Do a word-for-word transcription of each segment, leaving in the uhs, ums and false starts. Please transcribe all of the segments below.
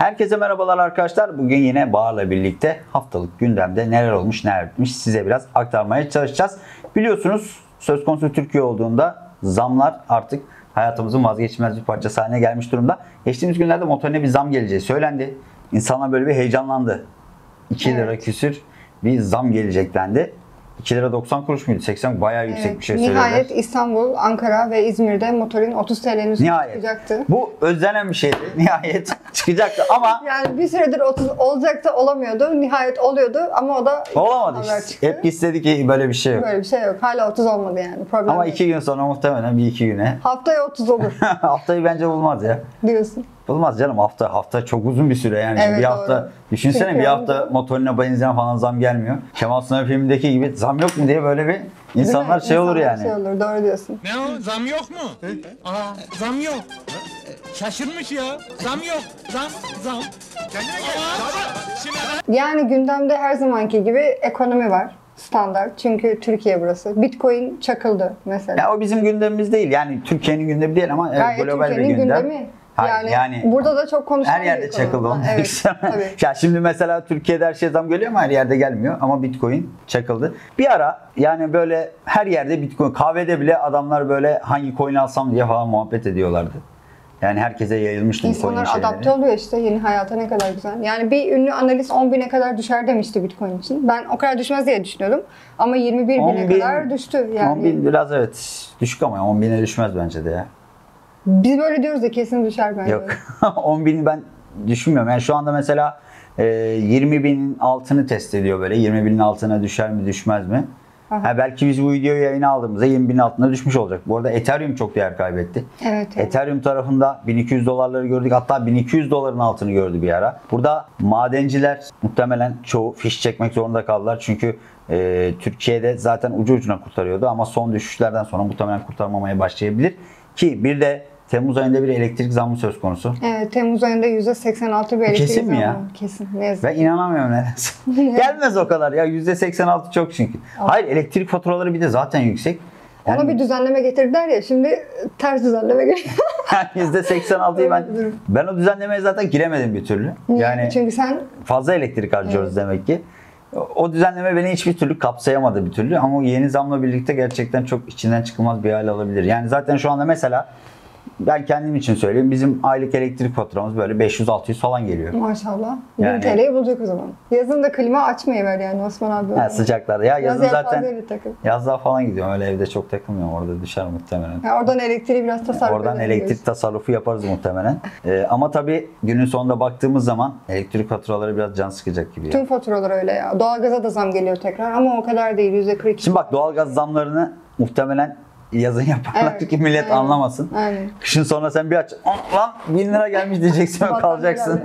Herkese merhabalar arkadaşlar. Bugün yine Bahar'la birlikte haftalık gündemde neler olmuş neler bitmiş size biraz aktarmaya çalışacağız. Biliyorsunuz söz konusu Türkiye olduğunda zamlar artık hayatımızın vazgeçilmez bir parçası haline gelmiş durumda. Geçtiğimiz günlerde motorine bir zam geleceği söylendi. İnsanlar böyle bir heyecanlandı. iki lira evet. küsür bir zam gelecek dendi. iki lira doksan kuruş muydu? seksen bayağı yüksek evet, bir şey söylediler. Nihayet İstanbul, Ankara ve İzmir'de motorin otuz T L'nin üstüne çıkacaktı. Bu özlenen bir şeydi. Nihayet çıkacaktı ama yani bir süredir otuz olacaktı, olamıyordu. Nihayet oluyordu ama o da olamadı işte. Hep istedi ki böyle bir şey yok. Böyle bir şey yok. Hala otuz olmadı yani. Problem ama yok. iki gün sonra muhtemelen bir iki güne. Haftaya otuz olur. Haftayı bence bulmaz ya. Diyorsun. Bulmaz canım, hafta hafta çok uzun bir süre yani. Evet, bir hafta doğru. düşünsene Çünkü bir hafta oldu. motorine benzin falan zam gelmiyor. Kemal Sunal filmindeki gibi zam yok mu diye böyle bir insanlar şey olur yani. Şey olur, doğru diyorsun. Ne o? Zam yok mu? Aa, zam yok. Şaşırmış ya. Zam yok. Zam, zam. Kendine gel. Yani gündemde her zamanki gibi ekonomi var. Standart. Çünkü Türkiye burası. Bitcoin çakıldı mesela. Ya o bizim gündemimiz değil. Yani Türkiye'nin gündemi değil ama Gayet global bir Türkiye'nin gündem. gündemi. Hayır, yani, yani burada da çok konuşulan her yerde bir konu. çakıldı onu demek Evet, istiyorum. tabii. Ya şimdi mesela Türkiye'de her şey zam geliyor ama her yerde gelmiyor. Ama Bitcoin çakıldı. Bir ara yani böyle her yerde Bitcoin, kahvede bile adamlar böyle hangi coin alsam diye falan muhabbet ediyorlardı. Yani herkese yayılmıştı Bitcoin şeyleri. İnsanlar adapte oluyor işte yeni hayata, ne kadar güzel. Yani bir ünlü analist on bine kadar düşer demişti Bitcoin için. Ben o kadar düşmez diye düşünüyordum. Ama yirmi bir bine kadar düştü. Yani. on bin biraz evet düşük ama on bine düşmez bence de ya. Biz böyle diyoruz da kesin düşer bence. Yok. on bini ben düşünmüyorum. Yani şu anda mesela e, yirmi binin altını test ediyor böyle. yirmi binin altına düşer mi düşmez mi? Ha, belki biz bu videoyu yayına aldığımızda yirmi binin altına düşmüş olacak. Bu arada Ethereum çok değer kaybetti. Evet, evet. Ethereum tarafında bin iki yüz dolarları gördük. Hatta bin iki yüz doların altını gördü bir ara. Burada madenciler muhtemelen çoğu fiş çekmek zorunda kaldılar. Çünkü e, Türkiye'de zaten ucu ucuna kurtarıyordu. Ama son düşüşlerden sonra muhtemelen kurtarmamaya başlayabilir. Ki bir de Temmuz ayında bir elektrik zammı söz konusu. Evet, Temmuz ayında yüzde seksen altı bir elektrik Kesin mi ya? zammı. Kesin. Ne yazık. Ben inanamıyorum nedense. Gelmez o kadar ya. yüzde seksen altı çok çünkü. Hayır, elektrik faturaları bir de zaten yüksek. Yani, ona bir düzenleme getirdiler ya, şimdi ters düzenleme getiriyor. yüzde seksen altıyı ben ben o düzenlemeye zaten giremedim bir türlü. Yani çünkü sen fazla elektrik harcıyoruz evet. demek ki. O düzenleme beni hiçbir türlü kapsayamadı bir türlü ama o yeni zamla birlikte gerçekten çok içinden çıkılmaz bir hale alabilir. Yani zaten şu anda mesela ben kendim için söyleyeyim, bizim aylık elektrik faturamız böyle beş yüz altı yüz falan geliyor. Maşallah. Yani, bin T L'yi bulacak o zaman. Yazın da klima açmayıver yani Osman abi. Ha, sıcaklarda. Ya yazın zaten yazlığa falan gidiyorum. Öyle evde çok takılmıyorum. Orada düşer muhtemelen. Ya oradan elektriği biraz tasarruf Oradan elektrik tasarrufu yaparız muhtemelen. Ee, ama tabii günün sonunda baktığımız zaman elektrik faturaları biraz can sıkacak gibi. Tüm ya. faturalar öyle ya. Doğalgaza da zam geliyor tekrar ama o kadar değil. yüzde kırk iki. Şimdi bak, doğalgaz zamlarını muhtemelen yazın yaparlar evet, ki millet aynen, anlamasın. Aynen. Kışın sonra sen bir aç, lan bin lira gelmiş diyeceksin ve kalacaksın.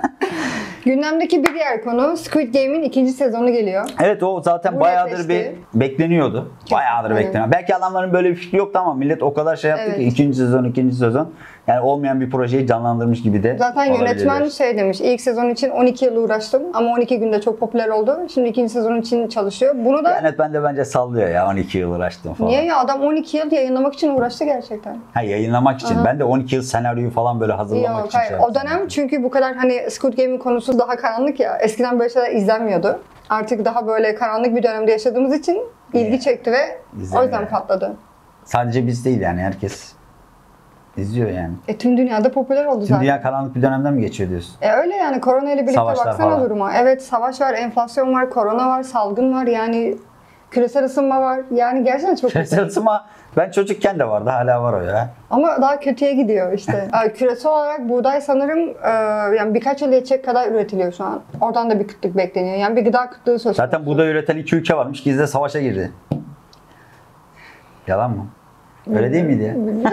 Gündemdeki bir diğer konu Squid Game'in ikinci sezonu geliyor. Evet, o zaten Bu bayağıdır netleşti. bir bekleniyordu. Bayağıdır aynen. bekleniyor. Belki adamların böyle bir fikri yoktu ama millet o kadar şey yaptı Evet. ki ikinci sezon, ikinci sezon. Yani olmayan bir projeyi canlandırmış gibi de Zaten yönetmen olabilirler. şey demiş, ilk sezon için on iki yıl uğraştım ama on iki günde çok popüler oldu. Şimdi ikinci sezon için çalışıyor. Bunu da Yönetmen de bence sallıyor ya, on iki yıl uğraştım falan. niye ya, adam on iki yıl yayınlamak için uğraştı gerçekten. Ha, yayınlamak için. Aha. Ben de on iki yıl senaryoyu falan böyle hazırlamak Yok, için hayır. şey O yaptım. dönem çünkü bu kadar hani Squid Game'in konusu daha karanlık ya. Eskiden böyle şeyler izlenmiyordu. Artık daha böyle karanlık bir dönemde yaşadığımız için ilgi Yeah. çekti ve İzleniyor o yüzden yani. patladı. Sadece biz değil yani, herkes izliyor yani. E tüm dünyada popüler oldu Tüm zaten. dünya karanlık bir dönemden mi geçiyor diyorsun? E öyle yani, korona ile birlikte Savaşlar baksana falan. duruma. Evet, savaş var, enflasyon var, korona var, salgın var, yani küresel ısınma var. Yani gerçekten çok kötü. Küresel ısınma ben çocukken de vardı, hala var o ya. Ama daha kötüye gidiyor işte. Yani küresel olarak buğday sanırım e, yani birkaç yıl yetecek kadar üretiliyor şu an. Oradan da bir kıtlık bekleniyor. Yani bir gıda kıtlığı söz konusu. Zaten buğday üreten iki ülke varmış, gizli de savaşa girdi. Yalan mı? Öyle değil miydi ya?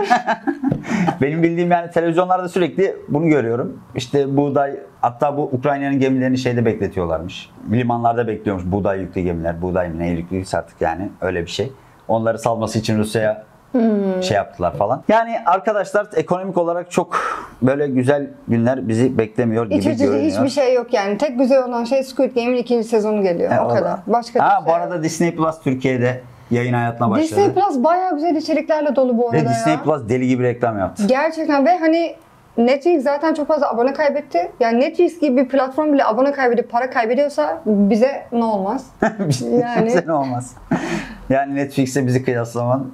Benim bildiğim yani televizyonlarda sürekli bunu görüyorum. İşte buğday, hatta bu Ukrayna'nın gemilerini şeyde bekletiyorlarmış. Limanlarda bekliyormuş buğday yüklü gemiler. Buğday mı ne yüklüyse artık, yani öyle bir şey. Onları salması için Rusya'ya hmm. şey yaptılar falan. Yani arkadaşlar, ekonomik olarak çok böyle güzel günler bizi beklemiyor gibi İç açıcı görünüyor. hiçbir şey yok yani. Tek güzel olan şey Squid Game'in ikinci sezonu geliyor. He, o, o kadar. da. Başka ha, bir bu şey arada yok. Disney Plus Türkiye'de yayın hayatına başladı. Disney Plus bayağı güzel içeriklerle dolu bu arada Ve Disney ya. Plus deli gibi reklam yaptı. Gerçekten ve hani Netflix zaten çok fazla abone kaybetti. Yani Netflix gibi bir platform bile abone kaybedip para kaybediyorsa bize ne olmaz? Yani- Bize ne olmaz. Yani Netflix'e bizi kıyaslaman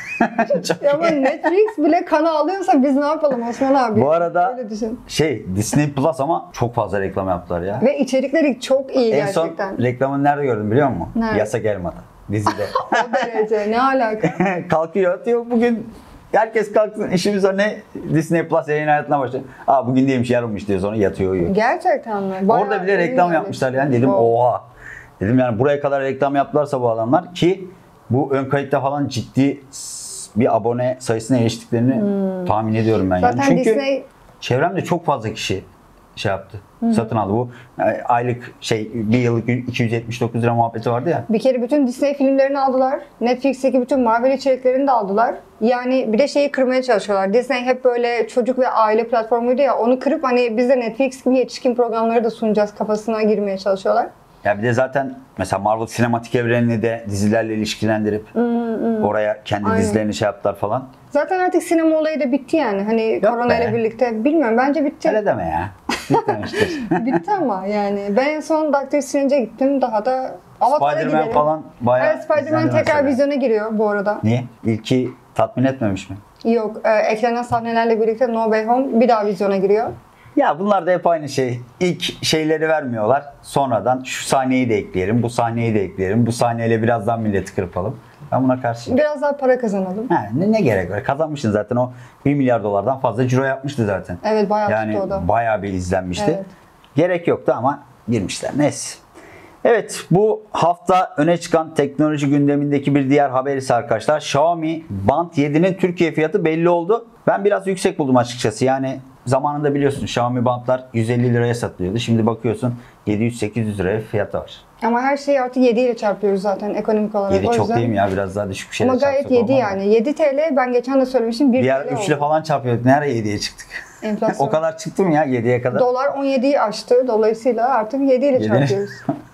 çok Ya ama iyi. Netflix bile kana alıyorsa biz ne yapalım Osman abi? Bu arada Öyle düşün. şey Disney Plus ama çok fazla reklam yaptılar ya. Ve içerikleri çok iyi En son gerçekten. reklamını nerede gördün biliyor musun? Nerede? Yasak Elma'da. Dizide. O derece. Ne alaka? Kalkıyor diyor bugün herkes kalksın işimiz o ne? Disney Plus yayın hayatına başlıyor. Aa bugün değilmiş yarınmış diyor sonra yatıyor uyuyor. Gerçekten mi? Bayağı Orada bile iyi reklam yani. yapmışlar yani dedim Wow. oha. Dedim yani buraya kadar reklam yaptılarsa bu adamlar ki bu ön kayıtta falan ciddi s- bir abone sayısına eriştiklerini tahmin ediyorum ben. Hmm. Zaten yani. Çünkü Disney çevremde çok fazla kişi şey yaptı. Satın aldı bu. e, Aylık şey bir yıllık iki yüz yetmiş dokuz lira muhabbeti vardı ya. bir kere bütün Disney filmlerini aldılar. Netflix'teki bütün Marvel içeriklerini de aldılar. Yani bir de şeyi kırmaya çalışıyorlar. Disney hep böyle çocuk ve aile platformuydu ya. Onu kırıp hani biz de Netflix gibi yetişkin programları da sunacağız kafasına girmeye çalışıyorlar. Ya bir de zaten mesela Marvel sinematik evrenini de dizilerle ilişkilendirip oraya kendi Aynen. dizilerini şey yaptılar falan. Zaten artık sinema olayı da bitti yani. Hani korona be. ile birlikte. Bilmiyorum bence bitti. Öyle deme ya. Bitmemiştir. Bitti ama yani. Ben en son Doctor Strange'e gittim. Daha da Avatar'a Spider-Man gidelim. falan bayağı Evet, Spider-Man izlendi tekrar mesela. vizyona giriyor bu arada. Niye? İlki tatmin etmemiş mi? Yok, e, eklenen sahnelerle birlikte No Way Home bir daha vizyona giriyor. Ya bunlar da hep aynı şey. İlk şeyleri vermiyorlar. Sonradan şu sahneyi de ekleyelim, bu sahneyi de ekleyelim. Bu sahneyle birazdan milleti kırpalım. Ben buna karşıyım. Biraz daha para kazanalım. Ha, ne, ne gerek var? Kazanmışsın zaten o bir milyar dolardan fazla ciro yapmıştı zaten. Evet, bayağı yani tuttu o da. bayağı bir izlenmişti. Evet. Gerek yoktu ama girmişler. Neyse. Evet bu hafta öne çıkan teknoloji gündemindeki bir diğer haber ise arkadaşlar Xiaomi Band yedi'nin Türkiye fiyatı belli oldu. Ben biraz yüksek buldum açıkçası. Yani zamanında biliyorsun Xiaomi Band'lar yüz elli liraya satılıyordu. Şimdi bakıyorsun yedi yüz sekiz yüz liraya fiyatı var. Ama her şeyi artık yedi ile çarpıyoruz zaten ekonomik olarak. yedi O çok yüzden- değil mi ya? Biraz daha düşük bir şeyler Ama gayet çarpsak yedi olmaz mı? yani. yedi T L ben geçen de söylemiştim bir Diğer T L üç ile oldu. falan çarpıyorduk. Nereye yediye çıktık? Enflasyon. O kadar çıktı mı ya yediye kadar? Dolar on yediyi aştı. Dolayısıyla artık yedi ile Yedi. çarpıyoruz.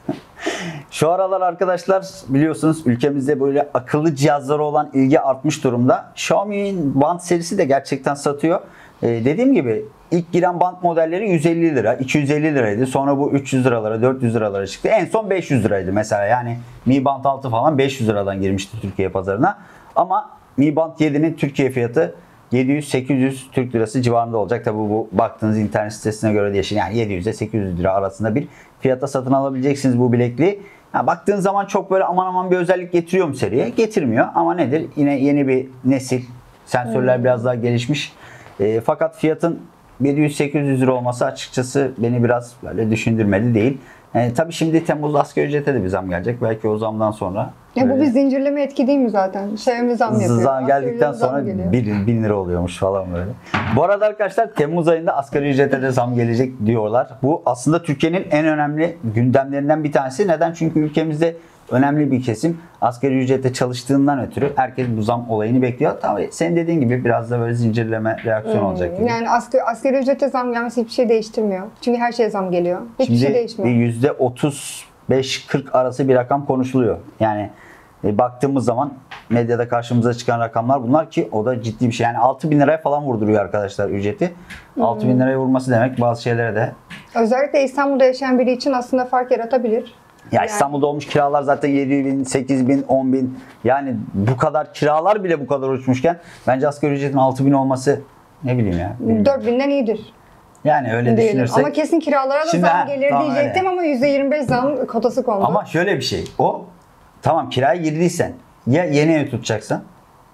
Şu aralar arkadaşlar biliyorsunuz ülkemizde böyle akıllı cihazlara olan ilgi artmış durumda. Xiaomi'nin Band serisi de gerçekten satıyor. Ee, dediğim gibi ilk giren Band modelleri yüz elli lira, iki yüz elli liraydı. Sonra bu üç yüz liralara, dört yüz liralara çıktı. En son beş yüz liraydı mesela. Yani Mi Band altı falan beş yüz liradan girmişti Türkiye pazarına. Ama Mi Band yedi'nin Türkiye fiyatı yedi yüz sekiz yüz Türk lirası civarında olacak. Tabi bu baktığınız internet sitesine göre değişir. Yani yedi yüz ile sekiz yüz lira arasında bir fiyata satın alabileceksiniz bu bilekliği. Ha, baktığın zaman çok böyle aman aman bir özellik getiriyor mu seriye? Getirmiyor ama nedir? Yine yeni bir nesil. Sensörler Hmm. biraz daha gelişmiş. E, fakat fiyatın yedi yüz sekiz yüz lira olması açıkçası beni biraz böyle düşündürmedi değil. E, tabii şimdi Temmuz asgari ücrete de bir zam gelecek. Belki o zamdan sonra Ya bu böyle bir zincirleme etki değil mi zaten? Şeyimiz zam yapıyor. zam geldikten Asgari sonra zam geliyor. bin, bin lira oluyormuş falan böyle. Bu arada arkadaşlar Temmuz ayında asgari ücrete de zam gelecek diyorlar. Bu aslında Türkiye'nin en önemli gündemlerinden bir tanesi. Neden? Çünkü ülkemizde önemli bir kesim asgari ücrete çalıştığından ötürü herkes bu zam olayını bekliyor. Tabii senin dediğin gibi biraz da böyle zincirleme reaksiyon olacak gibi. Yani asgari, asgari ücrete zam gelmesi hiçbir şey değiştirmiyor. Çünkü her şeye zam geliyor. Hiçbir Şimdi şey bir değişmiyor. yüzde otuz beş kırk arası bir rakam konuşuluyor. Yani e, baktığımız zaman medyada karşımıza çıkan rakamlar bunlar ki o da ciddi bir şey. Yani altı bin liraya falan vurduruyor arkadaşlar ücreti. altı bin liraya vurması demek bazı şeylere de. Özellikle İstanbul'da yaşayan biri için aslında fark yaratabilir. Ya Yani- İstanbul'da olmuş kiralar zaten yedi bin, sekiz bin, on bin. Yani bu kadar kiralar bile bu kadar uçmuşken bence asgari ücretin altı bin olması ne bileyim ya. bilmiyorum. dört binden iyidir. Yani öyle Diyelim. düşünürsek. Ama kesin kiralara da Şimdi zam ha, gelir tamam, diyecektim öyle. ama yüzde yirmi beş zam kotası kondu. Ama şöyle bir şey. O tamam kiraya girdiysen ya yeni ev tutacaksın.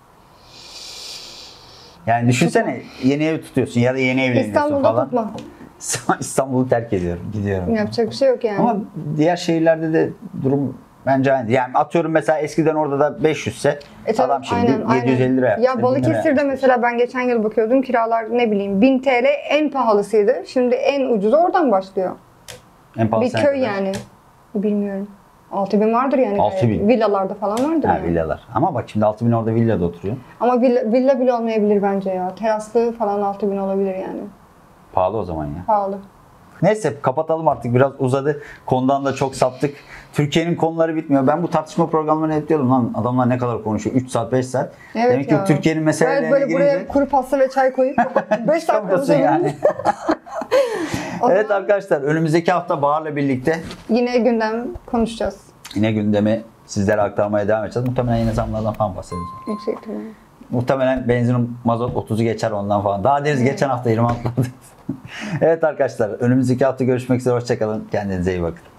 Yani düşünsene yeni ev tutuyorsun ya da yeni evleniyorsun İstanbul'da falan. tutma. İstanbul'u terk ediyorum, gidiyorum. Yapacak bir şey yok yani. Ama diğer şehirlerde de durum bence aynı. Yani atıyorum mesela eskiden orada da beş yüz ise E tabii, adam şimdi aynen, yedi yüz elli lira yapmış. Ya Balıkesir'de mesela ben geçen yıl bakıyordum kiralar ne bileyim bin T L en pahalısıydı. Şimdi en ucuzu oradan başlıyor. En pahalı Bir sen köy kadar. yani. Bilmiyorum. altı bin vardır yani. altı gayet. bin. Villalarda falan vardır Ha, yani. villalar. Ama bak şimdi altı bin orada villada oturuyor. Ama villa, villa bile olmayabilir bence ya. Teraslı falan altı bin olabilir yani. Pahalı o zaman ya. Pahalı. Neyse kapatalım artık, biraz uzadı. Konudan da çok saptık. Türkiye'nin konuları bitmiyor. Ben bu tartışma programlarını hep diyordum lan, adamlar ne kadar konuşuyor? üç saat beş saat. Evet Demek ya. ki Türkiye'nin meselelerine Evet, böyle girince buraya kuru pasta ve çay koyup beş dakika çıkamıyorsun konuşalım. yani. O Evet zaman arkadaşlar, önümüzdeki hafta Bahar'la birlikte yine gündem konuşacağız. yine gündemi sizlere aktarmaya devam edeceğiz. Muhtemelen yine zamlardan falan bahsedeceğiz. Yüksek ihtimalle. Muhtemelen benzin mazot otuzu geçer ondan falan. Daha deriz geçen hafta yirmi altı. Evet arkadaşlar, önümüzdeki hafta görüşmek üzere. Hoşçakalın. Kendinize iyi bakın.